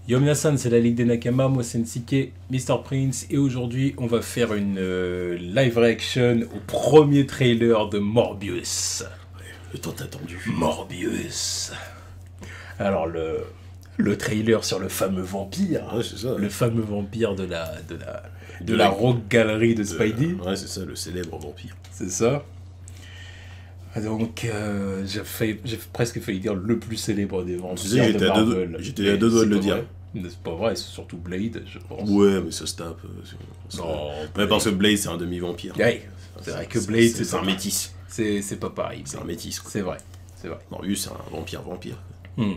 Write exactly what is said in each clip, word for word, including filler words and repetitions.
Yo Minasan, c'est la Ligue des Nakama, moi c'est Nsike, mister Prince, et aujourd'hui on va faire une euh, live reaction au premier trailer de Morbius. Le temps attendu. Morbius. Alors le, le trailer sur le fameux vampire, Ouais, c'est ça. le fameux vampire de la, de la, de, de la rock galerie de, de Spidey. Ouais, c'est ça, le célèbre vampire. C'est ça. Donc, euh, j'ai, fait, j'ai presque failli dire le plus célèbre des vampires tu sais, de Marvel. J'étais à deux doigts de le dire. Vrai. C'est pas vrai, c'est surtout Blade, je pense. Ouais, mais ça se tape. Non, mais parce que Blade, c'est un demi-vampire. Ouais, c'est vrai que Blade, c'est un métis. C'est, c'est pas pareil. C'est un métis. C'est vrai, c'est vrai. Morbius, c'est un vampire-vampire. Hmm.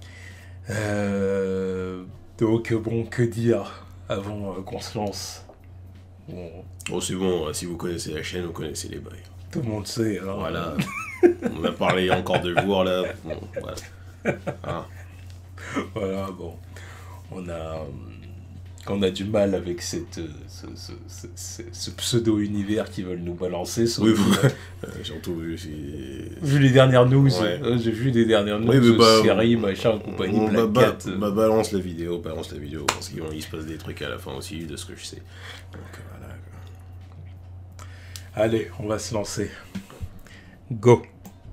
Euh, donc, bon, que dire avant euh, qu'on se lance? Bon. Oh, c'est bon, si vous connaissez la chaîne, vous connaissez les bails. Tout le monde sait. Hein. Voilà. On a parlé encore deux jours, là. Bon, voilà. Hein. Voilà, bon. On a, on a du mal avec cette, ce, ce, ce, ce, ce pseudo-univers qu'ils veulent nous balancer. Oui, vous, euh, surtout vu, vu les dernières news, ouais. euh, j'ai vu les dernières news, oui, bah, séries, machin, compagnie, on, Black bah, Cat. Bah, bah, balance la vidéo, balance la vidéo, parce qu'il se passe des trucs à la fin aussi, de ce que je sais. Donc voilà. Allez, on va se lancer. Go!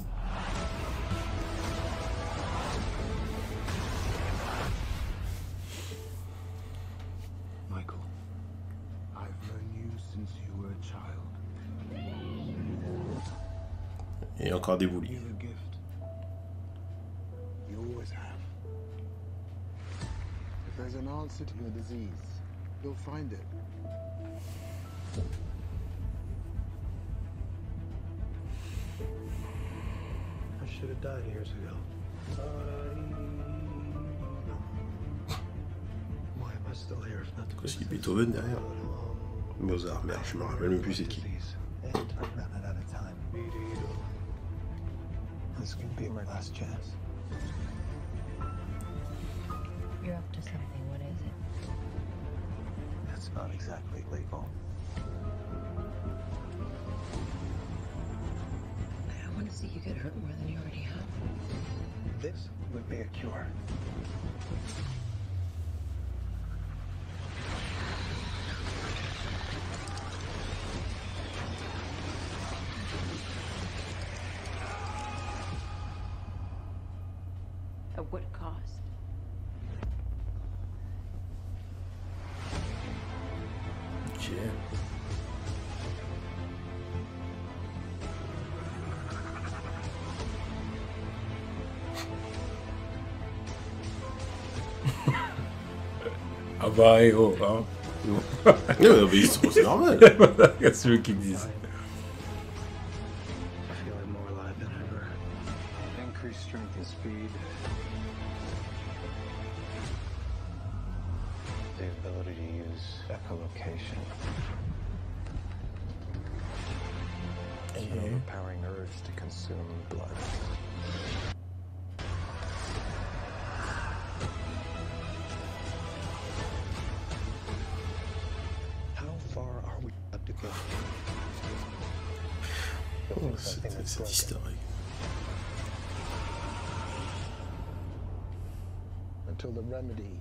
Et encore des boulis. There's an answer to your disease. You'll find it. I should have died years ago. Why am I still here if not Parce qu'il y a Beethoven derrière. Mozart, merde, je me rappelle même plus c'est qui. This could be my last chance. You're up to something. What is it? That's not exactly legal. I don't want to see you get hurt more than you already have. This would be a cure. At what cost? Ok. Ah bah, eh oh, hein. Non, mais c'est normal. C'est eux qui disent. I feel like more alive than ever. Increased strength and speed. The ability to use echolocation. And an overpowering urge to consume blood. How far are we up to go? Oh, c'est historique. Until the remedy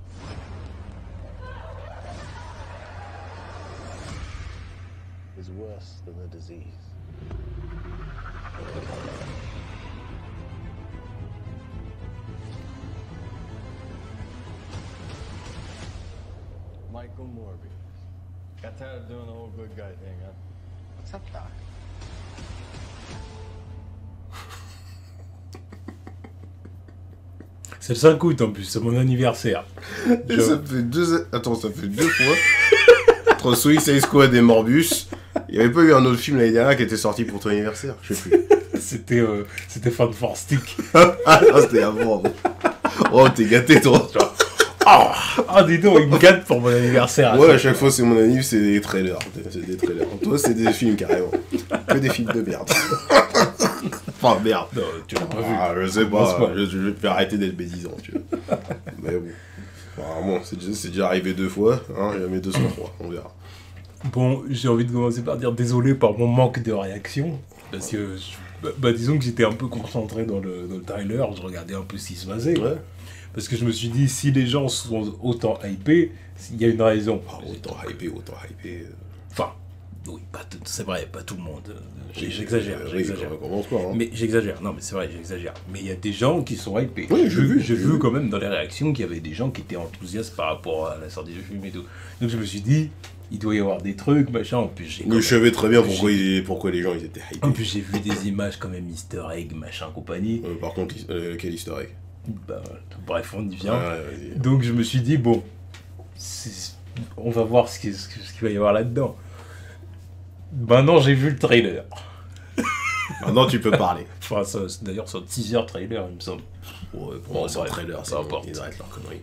is worse than the disease. Michael Morbius. Got tired of doing the whole good guy thing, huh? What's up, Doc? C'est le cinq août en plus, c'est mon anniversaire. Et Je... ça fait deux... Attends, ça fait deux fois. Entre Suicide Squad et Morbius, il n'y avait pas eu un autre film l'année dernière qui était sorti pour ton anniversaire. Je sais plus. C'était euh, c'était Fan for Stick. Ah non, c'était avant. Oh, t'es gâté, toi. Ah, oh, dis donc, il me gâte pour mon anniversaire. Ouais, à chaque fois, c'est mon anniv, c'est des trailers. C'est des trailers. Toi, c'est des films, carrément. Que des films de merde. Enfin, merde. Non, tu l'as pas vu. Ah, je sais pas. pas. Je, je vais te faire arrêter d'être médisant, tu vois. Mais bon. Enfin, bon, c'est déjà, déjà arrivé deux fois. Hein, jamais deux cent trois. On verra. Bon, j'ai envie de commencer par dire désolé par mon manque de réaction. Parce que, je, bah, bah, disons que j'étais un peu concentré dans le, dans le trailer. Je regardais un peu ce qui se passait. Ouais. Parce que je me suis dit, si les gens sont autant hypés, il y a une raison. Ah, autant hypé, autant hypé. euh. Enfin, oui, pas tout- c'est vrai, pas tout le monde. J'ai- J'exagère, Euh, j'exagère. Oui, commence pas. Hein. Mais j'exagère, non mais c'est vrai, j'exagère. Mais il y a des gens qui sont hypés. Oui, j'ai vu, J'ai j'ai vu vu. quand même dans les réactions qu'il y avait des gens qui étaient enthousiastes par rapport à la sortie du film et tout. Donc je me suis dit, il doit y avoir des trucs, machin. En plus, j'ai quand Mais même- je savais très bien pourquoi, il- pourquoi les gens ils étaient hypés. en plus, j'ai vu des images quand même easter egg, machin, compagnie. Euh, par contre, euh, quel easter egg Bah, bref, on y vient. Ah, ouais, vas-y. Donc je me suis dit, bon, c'est- on va voir ce qu'il ce qu'il va y avoir là-dedans. Maintenant, j'ai vu le trailer. Maintenant, tu peux parler. Enfin, ça, c'est- d'ailleurs, c'est un teaser trailer, il me semble. Ouais, pour Bon, moi, c'est un bref, trailer, peu c'est bon, importe. ils arrêtent leur connerie.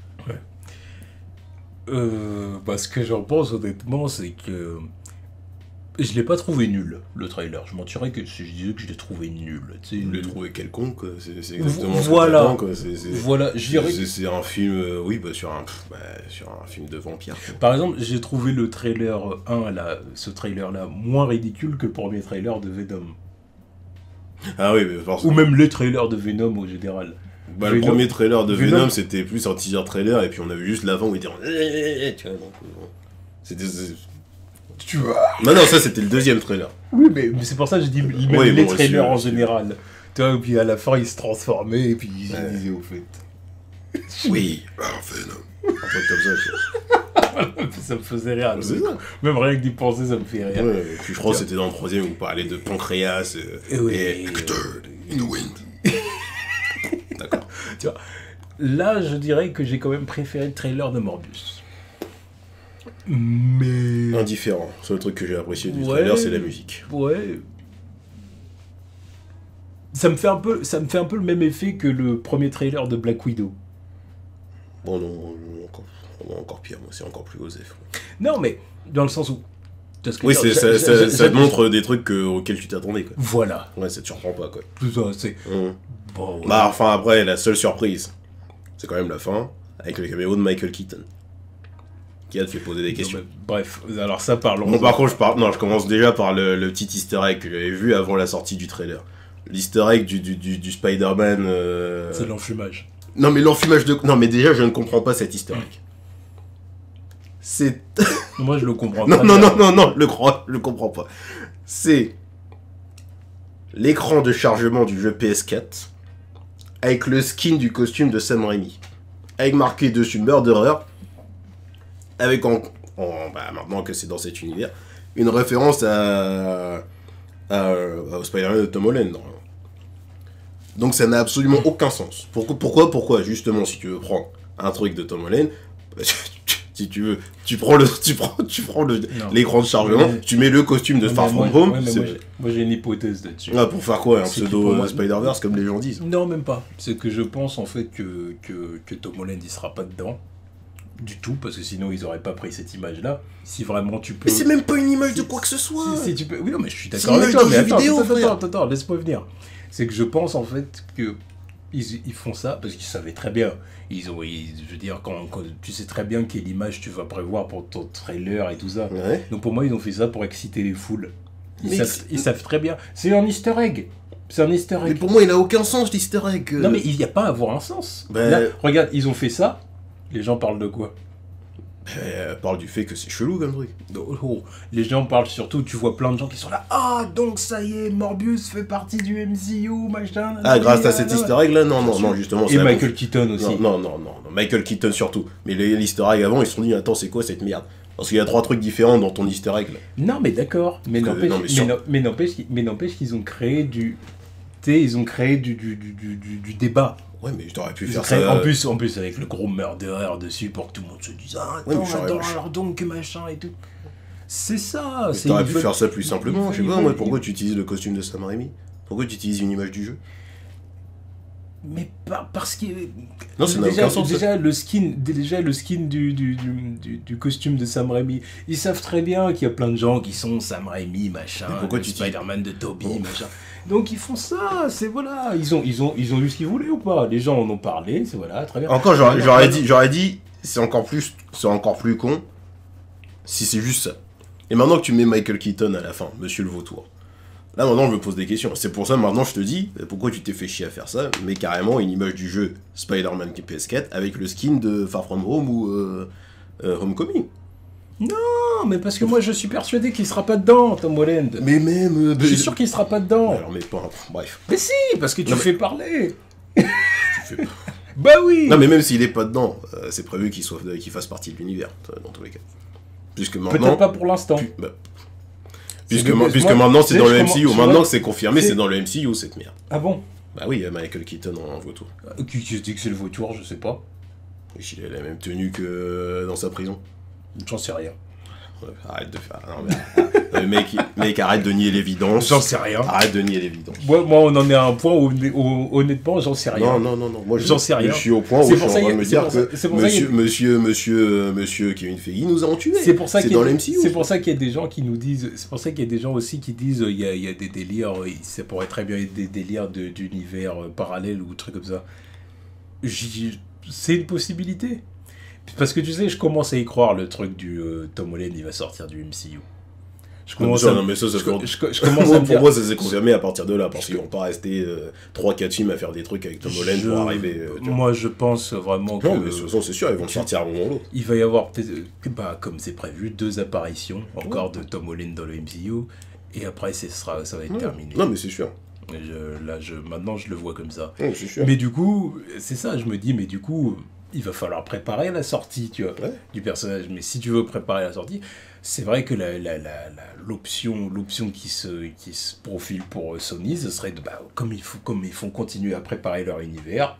Euh, bah, ce que j'en pense, honnêtement, c'est que je l'ai pas trouvé nul, le trailer. Je mentirais que si je disais que je l'ai trouvé nul. Tu sais, Je l'ai nul. trouvé quelconque, quoi. C'est c'est exactement ce Voilà. que t'attends, quoi. C'est- c'est- Voilà, je dirais C'est que- c'est un film, euh, oui, bah, sur, un, pff, bah, sur un film de vampire. quoi. Par exemple, j'ai trouvé le trailer un, là, ce trailer-là, moins ridicule que le premier trailer de Venom. Ah oui, mais forcément. Ou même les trailers de Venom au général. Bah, le Venom- premier trailer de Venom- Venom, c'était plus un teaser trailer, et puis on avait juste l'avant où il était en... Tu vois, donc... euh, C'était... c'est- Tu vois. Non, non, ça, c'était le deuxième trailer. Oui, mais, mais c'est pour ça que je dis il met Oui, les bon, trailers aussi, en aussi. général. Tu vois, et puis à la fin, il se transformait, et puis il Ouais. disait au fait. Oui, ah, Venom. Un truc comme ça, tu Ça me faisait rire. vois. C'est ça. Même rien que d'y penser, ça me fait rire. Ouais, et puis je crois que c'était dans le troisième où on parlait de pancréas euh, Et oui. et Hector in the wind. D'accord. Tu vois, là, je dirais que j'ai quand même préféré le trailer de Morbius. Mais... Indifférent. C'est le truc que j'ai apprécié du Ouais. trailer, c'est la musique. Ouais. Ça me fait un peu, ça me fait un peu le même effet que le premier trailer de Black Widow. Bon, non, non, encore, non, encore pire, moi, c'est encore plus osef. Non, mais dans le sens où... tu vois ce que Oui, je veux c'est- dire, ça, j'a- ça, j'a- ça j'a- te montre des trucs que- auxquels tu t'attendais, quoi. Voilà. Ouais, ça te surprend pas, quoi. Tout ça, c'est... Hum. Bon, ouais. Bah, enfin, après, la seule surprise, c'est quand même la fin, avec le caméo de Michael Keaton. Qui a te fait poser des Non, questions. mais bref, alors ça, parlons. Bon, par contre, je, pars... non, je commence déjà par le, le petit easter egg que j'avais vu avant la sortie du trailer. L'easter egg du, du, du, du Spider-Man... euh, C'est l'enfumage. Non, mais l'enfumage de... Non, mais déjà, je ne comprends pas cet easter egg. C'est... Moi, je le comprends Non, très non, bien. non, non, non, le crois, je le comprends pas. C'est l'écran de chargement du jeu P S quatre avec le skin du costume de Sam Raimi. Avec marqué dessus Murderer, avec en, en- bah, maintenant que c'est dans cet univers, une référence à, à, au Spider-Man de Tom Holland. normalement. Donc ça n'a absolument aucun sens. Pourquoi, pourquoi, pourquoi, justement, si tu veux prendre un truc de Tom Holland, bah, si tu veux, tu prends le, tu prends, tu prends le, Non. l'écran de chargement, Mais- tu mets le costume de Ouais, Far mais From moi- Home. ouais, mais c'est- moi, j'ai- moi, j'ai une hypothèse là-dessus. Ah, pour faire quoi, un C'est que pseudo pour euh, moi- Spider-Verse comme les gens disent. Non, même pas. C'est que je pense en fait que, que, que Tom Holland il sera pas dedans. Du tout, parce que sinon ils auraient pas pris cette image-là. Si vraiment tu peux. Mais c'est même pas une image de Si- quoi que ce soit. Si, si tu peux... Oui, non, mais je suis C'est d'accord une avec image toi, mais d'un attends, jeu vidéo, attends, frère. attends, attends, laisse-moi venir. C'est que je pense en fait que ils, ils font ça parce qu'ils savaient très bien. Ils ont, ils- je veux dire, quand, quand tu sais très bien quelle image tu vas prévoir pour ton trailer et tout ça. Ouais. Donc pour moi, ils ont fait ça pour exciter les foules. Ils, Mais savent, c'est- ils savent très bien. C'est un easter egg. C'est un easter Mais egg. pour moi, il a aucun sens l'easter egg. euh. Non, mais il n'y a pas à avoir un sens. Ben- Là, regarde, ils ont fait ça. Les gens parlent de quoi? Euh, elle parle du fait que c'est chelou comme truc. Oh, oh. Les gens parlent surtout, tu vois plein de gens qui sont là. Ah, donc ça y est, Morbius fait partie du M C U, machin. Ah, grâce à cet nanana. easter egg là, non, non, non, justement. Et c'est la Michael bouffe. Keaton aussi. Non, non, non, non, non, Michael Keaton surtout. Mais les l'easter egg avant, ils se sont dit, attends, c'est quoi cette merde? Parce qu'il y a trois trucs différents dans ton easter egg là. Non, mais d'accord. Mais Parce que- n'empêche non, mais mais sur- non- mais n'empêche qu'ils- mais n'empêche qu'ils ont créé du. Tu sais, ils ont créé du, du, du, du, du- du débat. Ouais, mais t'aurais pu Ils ont faire créé- ça. en, plus, en plus, avec le gros murderer dessus pour que tout le monde se dise Ah, Ouais, attends, mais j'aurais- attends, alors donc, machin et tout. C'est ça. c'est- T'aurais ils pu veulent- faire ça plus simplement. Je sais ils pas, veulent- moi, pourquoi tu utilises le costume de Sam Raimi? Pourquoi tu utilises une image du jeu? Mais pas parce que. Non, ça n'a déjà, aucun sens, ça. déjà, le skin, déjà le skin du, du, du, du, du costume de Sam Raimi, ils savent très bien qu'il y a plein de gens qui sont Sam Raimi, machin, Mais pourquoi le tu dis- Spider-Man de Tobey, Bon. machin. Donc ils font ça, c'est voilà, ils ont, ils ont, ils ont eu ce qu'ils voulaient ou pas. Les gens en ont parlé, c'est voilà, très bien. Encore, j'aurais Non, j'aurais non, dit, j'aurais dit, c'est encore plus, c'est encore plus con si c'est juste ça. Et maintenant que tu mets Michael Keaton à la fin, Monsieur le Vautour, Là, maintenant, je me pose des questions. C'est pour ça, maintenant, je te dis, pourquoi tu t'es fait chier à faire ça, mais carrément une image du jeu Spider-Man P S quatre avec le skin de Far From Home ou euh, euh, Homecoming. Non, mais parce que moi, je suis persuadé qu'il sera pas dedans, Tom Holland. Mais même... euh, Je suis sûr qu'il sera pas dedans. Alors, mais pas... Bref. Mais si, parce que tu Non, mais- fais parler. Tu fais... Bah oui. Non, mais même s'il est pas dedans, euh, c'est prévu qu'il soit... qu'il fasse partie de l'univers, euh, dans tous les cas. Puisque maintenant... Peut-être pas pour l'instant. pu- bah, C'est Puisque, le- ma- puisque moi, maintenant tu c'est sais, dans je le commence- M C U, je maintenant vois- que c'est confirmé, c'est- c'est dans le M C U cette merde. Ah bon? Bah oui, il y a Michael Keaton en vautour. Qui, qui dit que c'est le vautour, je sais pas. Il a la même tenue que dans sa prison. J'en sais rien. Ouais, arrête de faire. Non, mais, euh, mec, mec, arrête de nier l'évidence. J'en sais rien. Arrête de nier l'évidence. Moi, moi, on en est à un point où, où, honnêtement, j'en sais rien. Non, non, non, non. Moi, je, J'en sais rien. Je suis au point où C'est je suis pour en ça train de qu'il y a- me c'est dire pour ça- que c'est pour ça qu'il y a- monsieur, monsieur, monsieur, monsieur Kevin Feige nous a en tué. C'est pour ça qu'il y dans a- le M C U. c'est pour ça qu'il y a des gens qui nous disent, c'est pour ça qu'il y a des gens aussi qui disent, euh, il y a, il y a des délires, euh, ça pourrait très bien être des délires de- d'univers euh, parallèles ou trucs comme ça. J'y- C'est une possibilité. Parce que tu sais, je commence à y croire le truc du euh, Tom Holland, il va sortir du M C U. Je Non, commence ça, à, non, mais ça, ça je, fait- je- je commence à Moi, me pour dire, moi, ça s'est confirmé à partir de là, parce qu'ils vont pas rester trois quatre films à faire des trucs avec Tom Holland je- pour arriver. euh, tu vois. moi, je pense vraiment que Non, mais de toute façon, c'est sûr, ils vont le sortir à un moment ou l'autre. il va y avoir peut-être, euh, bah, comme c'est prévu, deux apparitions encore de Tom Holland dans le M C U, et après, ce sera, ça va être Ouais. terminé. Non, mais c'est sûr. Je- là, je, maintenant, je le vois comme ça. Non, c'est sûr. Mais du coup, c'est ça, je me dis, mais du coup, il va falloir préparer la sortie, tu vois, Ouais. du personnage. Mais si tu veux préparer la sortie, c'est vrai que la, la, la, la- l'option, l'option qui se, qui se profile pour Sony, ce serait de, bah, comme, il faut, comme ils font continuer à préparer leur univers,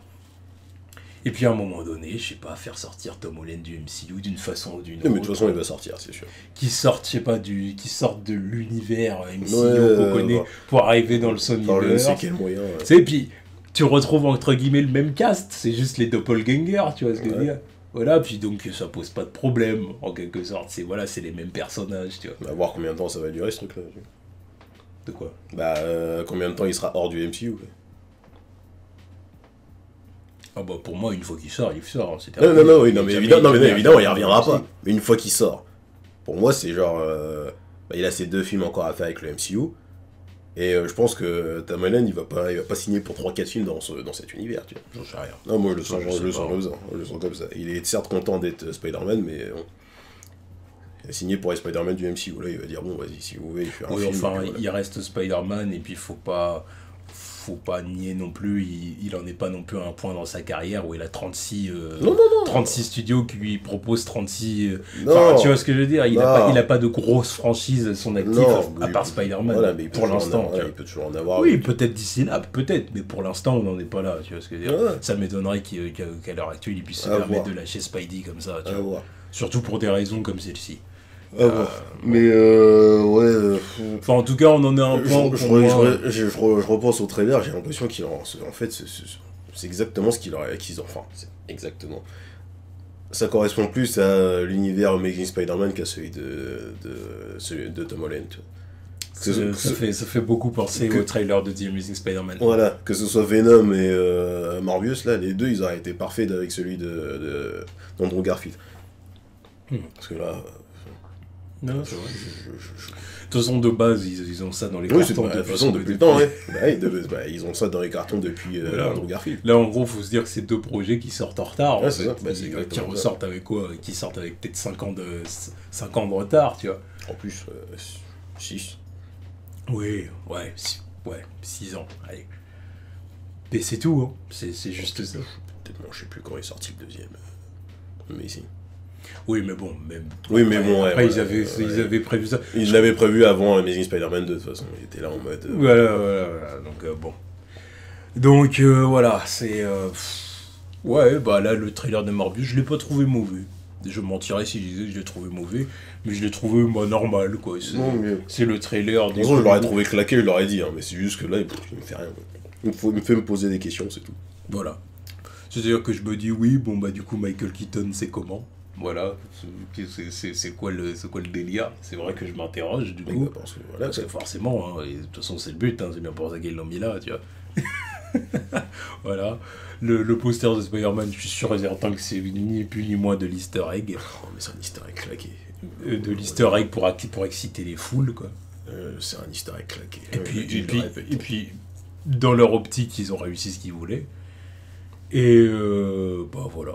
et puis à un moment donné, je sais pas, faire sortir Tom Holland du M C U d'une façon ou d'une Non, autre. mais de toute façon, il va sortir, c'est sûr. Qui sortent, je sais pas, du, qui sortent de l'univers M C U Ouais, qu'on euh, connaît bah. pour arriver dans le Enfin, je ne sais Sonyverse. quel moyen. ouais. Tu sais, puis tu retrouves entre guillemets le même cast, c'est juste les doppelgangers, tu vois ce que je veux Ouais. dire. Voilà, puis donc ça pose pas de problème, en quelque sorte. C'est voilà, c'est les mêmes personnages, tu vois. On va voir combien de temps ça va durer ce truc-là. De quoi? Bah, euh, combien de temps il sera hors du M C U. ouais. Ah bah pour moi, une fois qu'il sort, il sort. hein, c'est Non, non, terminé. non, oui, non, mais Jamais- évidemment, non, mais non, jamais évidemment, il arrivé reviendra dans le pas. Mais une fois qu'il sort, pour moi, c'est genre. euh, bah, il a ses deux films encore à faire avec le M C U. Et euh, je pense que Tom Holland, il va pas, il va pas signer pour trois quatre films dans, ce, dans cet univers, tu vois. J'en sais rien. Non, moi, je le sens, Je je sais le pas. sens comme ça. Je le sens comme ça. Il est certes content d'être euh, Spider-Man, mais. euh, il a signé pour les Spider-Man du M C U. Là, il va dire, bon, vas-y, si vous voulez, je fais un Oui, film. enfin, et puis voilà. il reste Spider-Man, et puis faut pas. Faut pas nier non plus, il, il en est pas non plus à un point dans sa carrière où il a trente-six, euh, Non, non, non. trente-six studios qui lui proposent trente-six. euh, Non. Enfin, tu vois ce que je veux dire, il a, Non. pas, il a pas de grosse franchise à son actif, Non, à, à il part peut- Spider-Man, voilà, mais il peut pour toujours en l'instant. avoir- tu ouais, vois. il peut toujours en avoir. Oui, mais- peut-être d'ici là, peut-être, mais pour l'instant, on n'en est pas là, tu vois ce que je veux dire. Ouais. Ça m'étonnerait qu'il- qu'à qu'à l'heure actuelle, il puisse se À permettre voir. de lâcher Spidey comme ça, tu À vois. voir. Surtout pour des raisons comme celle-ci. À voir. Mais euh, ouais. euh, Enfin, en tout cas, on en est à un je, point je, pour je- moi- je- je- je repense au trailer, j'ai l'impression qu'il en, en fait c'est- c'est c'est exactement ce qu'il aurait qu'ils ont. Enfin, c'est exactement. Ça correspond plus à l'univers Amazing Spider-Man qu'à celui de, de, celui de Tom Holland. tu vois. Ça, Que- ça que- fait, ça fait beaucoup penser que- au trailer de The Amazing Spider-Man. Voilà, que ce soit Venom et euh, Morbius, là, les deux, ils auraient été parfaits avec celui de, de d'Andrew Garfield. Hmm. Parce que là, Non, c'est vrai. je- je- je- De toute façon, de base, ils, ils ont ça dans les oui, c'est cartons. bah, de toute depuis- façon depuis le temps, ouais. Bah, oui, de- bah, ils ont ça dans les cartons depuis euh, Voilà. Andrew Garfield. Là, en gros, faut se dire que c'est deux projets qui sortent en retard. Ouais, en c'est fait. ça. Bah, c'est Qui- exactement qui ça. ressortent avec quoi Qui sortent avec peut-être cinq ans de cinq ans de retard, tu vois. En plus, six. Oui, ouais, six, ouais, six ans, allez. Mais c'est tout, hein. C'est c'est juste ça. Peut-être, non, je sais plus quand est sorti le deuxième. Mais si. Oui, mais bon, même. Oui, mais après- bon, ouais, Après, ouais, ils, avaient, ouais, ils ouais. avaient prévu ça. Ils l'avaient prévu avant Amazing Spider-Man deux, de toute façon. Ils étaient là en mode. euh, Voilà, voilà, voilà. Donc, euh, bon. Donc, euh, voilà, c'est. euh, pff, Ouais, bah là, le trailer de Morbius, je l'ai pas trouvé mauvais. Je mentirais si je disais que je l'ai trouvé mauvais, mais je l'ai trouvé moi, normal, quoi. C'est Non, mais. c'est le trailer De des. toute façon, je l'aurais trouvé claqué, je l'aurais dit, hein, mais c'est juste que là, il il me fait rien. quoi. Il me, faut, il me fait me poser des questions, c'est tout. Voilà. C'est-à-dire que je me dis, oui, bon, bah, du coup, Michael Keaton, c'est comment? Voilà. C'est- c'est- C'est c'est quoi, le- c'est quoi le délire? C'est vrai que je m'interroge, du Mais coup. bah, parce que, voilà, Parce que forcément, hein, et de toute façon, c'est le but, hein, c'est bien pour ça qu'ils l'ont mis là, tu vois. Voilà. Le, le poster de Spider-Man, je suis sûr et certain que c'est ni plus ni moins de l'easter egg. Oh, mais c'est un easter egg claqué. Euh, De l'easter egg pour, acti- pour exciter les foules, quoi. Euh, c'est un easter egg claqué. Et Euh, puis, je dis, et, je puis, le répète. et puis, dans leur optique, ils ont réussi ce qu'ils voulaient. Et euh, bah voilà.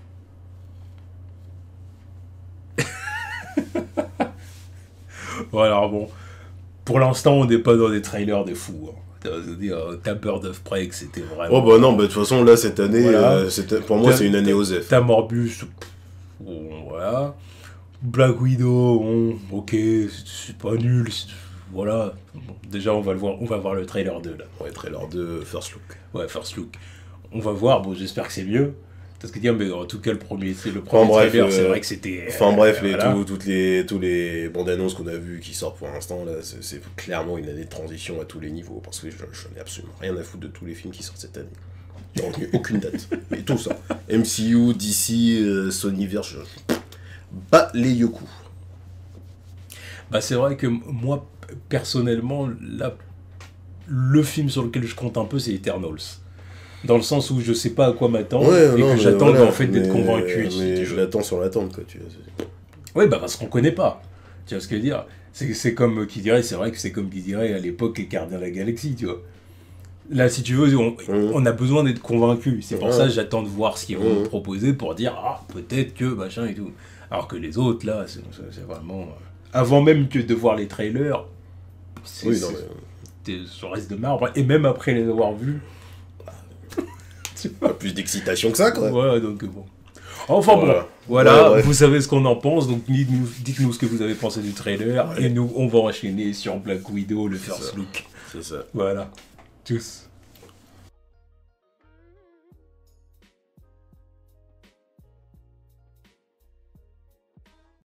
Voilà, bon. Pour l'instant, on n'est pas dans des trailers de fous. Hein. C'est-à-dire, t'as Bird of Prey, que c'était vraiment... Oh bah non, bah de toute façon, là, cette année, Voilà. euh, c'était- pour moi, T'as- c'est une année t'as- Osef. T'as Morbus, pff, bon, voilà. Black Widow, bon, ok, c'est c'est pas nul, c'est- voilà. Bon, déjà, on va le voir, on va voir le trailer deux là. Ouais, trailer de First Look. Ouais, first look. On va voir, bon, j'espère que c'est mieux. Parce que dire, mais en tout cas, le premier, c'est le premier Enfin, bref, trailer, euh, c'est vrai que c'était. Enfin euh, bref, les, voilà. tout- toutes les, tous les bandes annonces qu'on a vues qui sortent pour l'instant, là, c'est c'est clairement une année de transition à tous les niveaux. Parce que je, je n'ai absolument rien à foutre de tous les films qui sortent cette année. J'ai retenu aucune date. Mais tout ça. M C U, D C, euh, Sonyverse, je... Bas les yoku. Bah, c'est vrai que m- moi, p- personnellement, là, le film sur lequel je compte un peu, c'est Eternals. Dans le sens où je sais pas à quoi m'attendre Ouais, et non, que mais j'attends voilà, en fait d'être mais- convaincu. si Mais tu je veux. l'attends sur l'attente, quoi. Tu vois, c'est- Oui, bah parce qu'on connaît pas. Tu vois ce que je veux dire? C'est c'est comme qui dirait, c'est vrai que c'est comme qui dirait à l'époque les Gardiens de la Galaxie, tu vois. Là, si tu veux, on, Mhm. on a besoin d'être convaincu. C'est pour Ouais. ça que j'attends de voir ce qu'ils vont Mhm. nous proposer pour dire, ah, peut-être que machin et tout. Alors que les autres, là, c'est c'est- c'est vraiment. euh, Avant même que de voir les trailers, c'est Oui, non, c'est- mais... c'est sur reste de marbre. Et même après les avoir vus. tu vois. Pas plus d'excitation que ça, quoi. Ouais, donc bon. Enfin Voilà. bon, voilà, Ouais, ouais. vous savez ce qu'on en pense, donc dites-nous dites-nous ce que vous avez pensé du trailer, Ouais. et nous, on va enchaîner sur Black Widow, le C'est first ça. look. C'est ça. Voilà. Tchuss.